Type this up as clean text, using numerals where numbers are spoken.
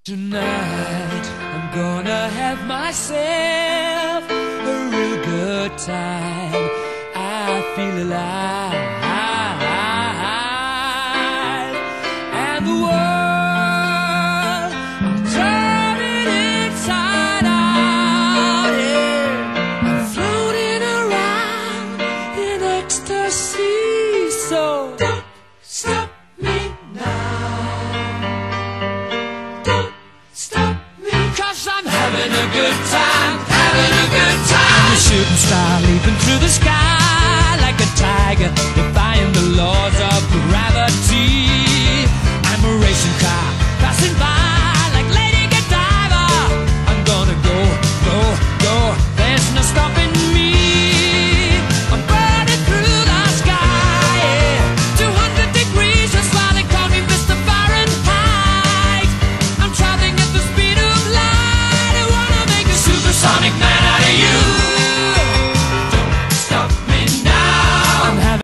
Tonight I'm gonna have myself a real good time. I feel alive, and the world I'm turning inside out. Yeah, I'm floating around in ecstasy. So don't stop me now. Stop me, 'cause I'm having a good time, having a good time. I'm a shooting star leaving